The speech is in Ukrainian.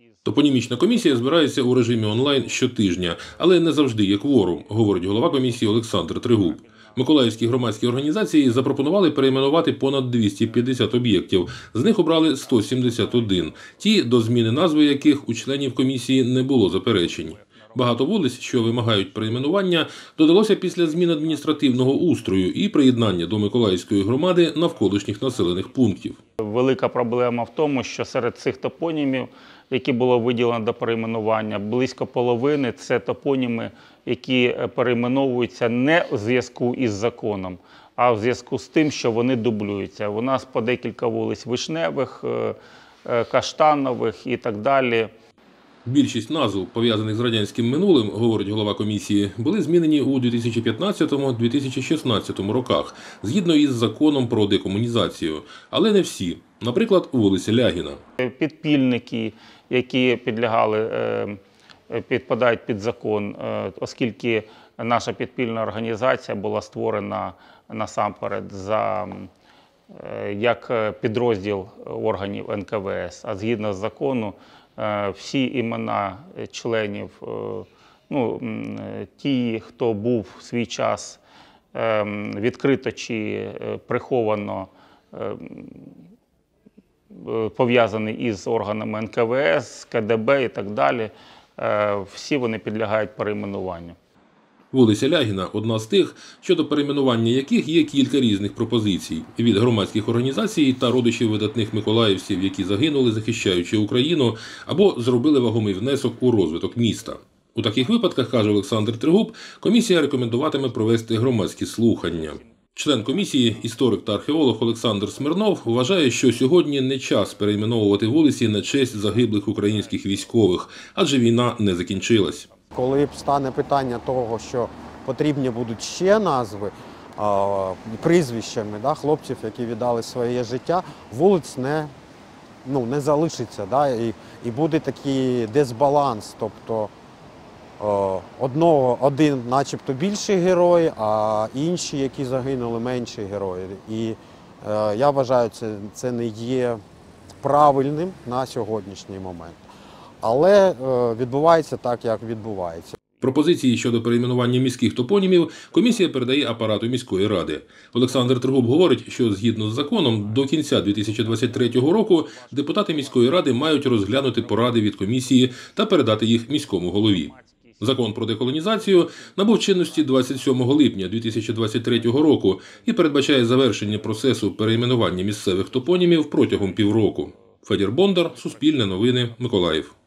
Топонімічна комісія збирається у режимі онлайн щотижня, але не завжди є кворум, говорить голова комісії Олександр Тригуб. Миколаївські громадські організації запропонували перейменувати понад 250 об'єктів, з них обрали 171, ті, до зміни назви яких у членів комісії не було заперечень. Багато вулиць, що вимагають перейменування, додалося після змін адміністративного устрою і приєднання до Миколаївської громади навколишніх населених пунктів. Велика проблема в тому, що серед цих топонімів, які було виділено до перейменування, близько половини – це топоніми, які перейменовуються не у зв'язку із законом, а в зв'язку з тим, що вони дублюються. У нас по декілька вулиць Вишневих, Каштанових і так далі. Більшість назв, пов'язаних з радянським минулим, говорить голова комісії, були змінені у 2015-2016 роках, згідно із законом про декомунізацію. Але не всі. Наприклад, вулиця Лягіна. Підпільники, які підпадають під закон, оскільки наша підпільна організація була створена насамперед як підрозділ органів НКВС, а згідно з закону, всі імена членів, ті, хто був в свій час відкрито чи приховано пов'язаний із органами НКВС, КДБ і так далі, всі вони підлягають перейменуванню. Вулиця Лягіна – одна з тих, щодо перейменування яких є кілька різних пропозицій. Від громадських організацій та родичів видатних миколаївців, які загинули, захищаючи Україну, або зробили вагомий внесок у розвиток міста. У таких випадках, каже Олександр Тригуб, комісія рекомендуватиме провести громадські слухання. Член комісії, історик та археолог Олександр Смирнов вважає, що сьогодні не час перейменовувати вулиці на честь загиблих українських військових, адже війна не закінчилась. Коли стане питання того, що потрібні будуть ще назви, прізвищами хлопців, які віддали своє життя, вулиць не залишиться. І буде такий дисбаланс, тобто один начебто більший герой, а інші, які загинули, менші герої. І я вважаю, це не є правильним на сьогоднішній момент. Але відбувається так, як відбувається. Пропозиції щодо перейменування міських топонімів комісія передає апарату міської ради. Олександр Тригуб говорить, що згідно з законом до кінця 2023 року депутати міської ради мають розглянути поради від комісії та передати їх міському голові. Закон про деколонізацію набув чинності 27 липня 2023 року і передбачає завершення процесу перейменування місцевих топонімів протягом півроку. Федір Бондар, Суспільне новини, Миколаїв.